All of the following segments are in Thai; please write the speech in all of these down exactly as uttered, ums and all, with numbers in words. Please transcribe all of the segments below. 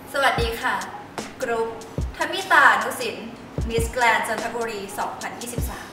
สวัสดีค่ะกรุ๊ปธมิตานุสินมิสแกรนด์จันทบุรี สองพันยี่สิบสาม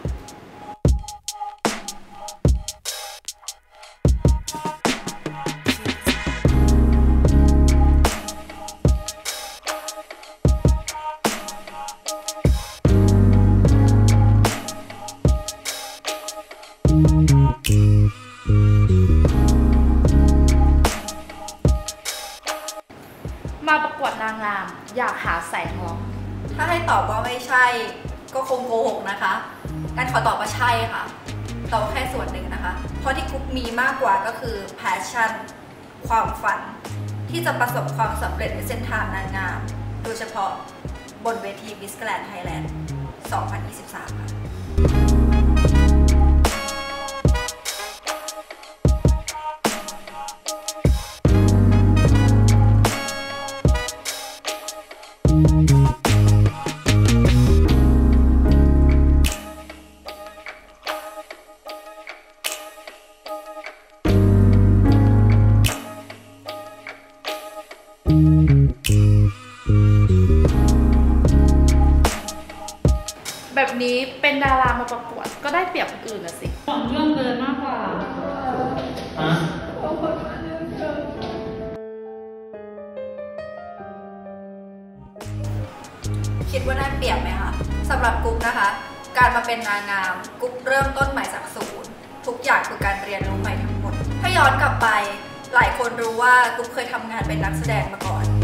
มาประกวดนางงามอยากหาสายทองถ้าให้ตอบว่าไม่ใช่ก็คงโกหกนะคะการขอตอบว่าใช่ค่ะแต่ว่าแค่ส่วนหนึ่งนะคะเพราะที่กรุ๊ปมีมากกว่าก็คือ passion ความฝันที่จะประสบความสำเร็จในเส้นทางนางงามโดยเฉพาะบนเวที Miss Grand Thailand สองพันยี่สิบสาม ค่ะแบบนี้เป็นดารามาประกวดก็ได้เปรียบคนอื่นนะสิหวังเรื่องเกินมากกว่าคิดว่าได้เปรียบไหมคะสำหรับกรุ๊ปนะคะการมาเป็นนางงามกรุ๊ปเริ่มต้นใหม่จากศูนย์ทุกอย่างคือการเรียนรู้ใหม่ทั้งหมดถ้าย้อนกลับไปหลายคนรู้ว่ากรุ๊ปเคยทำงานเป็นนักแสดงมาก่อน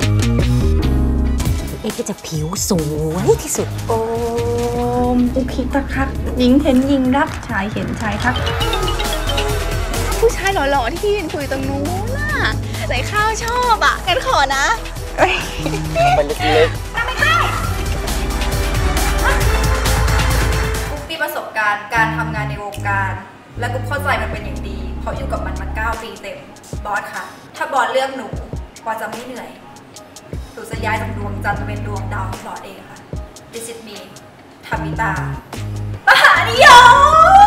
เอ็กจะผิวสวยที่สุดโอมอุคิตะคักหญิงเห็นหญิงรักชายเห็นชายทักผู้ชายหล่อๆที่พี่ยืนคุยตรงนู้นน่ะใส่ข้าวชอบอ่ะงั้นขอนะมันเล็กๆไม่ใช่กุ๊กมีประสบการณ์การทำงานในวงการและกุ๊กเข้าใจมันเป็นอย่างดีเพราะอยู่กับมันมาเก้าปีเต็มบอสค่ะถ้าบอสเลือกหนูบอสจะไม่เหนื่อยหนูจะย้ายจากดวงจันทร์เป็นดวงดาวของบอสเองค่ะ This is me ธมิตามหานิยม